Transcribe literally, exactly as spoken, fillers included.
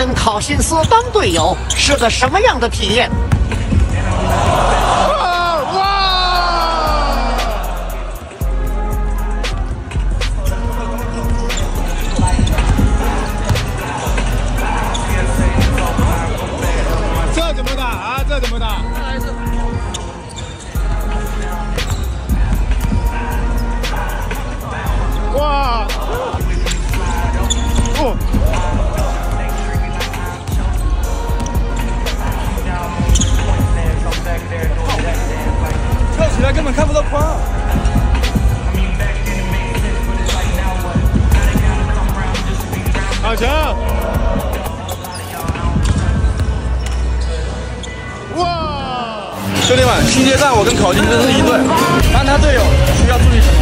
跟考辛斯当队友是个什么样的体验？ 哇哇！这怎么打啊？这怎么打？哇！哦！跳起来根本看不到框。好强！哇！兄弟们，新阶段我跟考金真是一队，当他队友需要注意什么？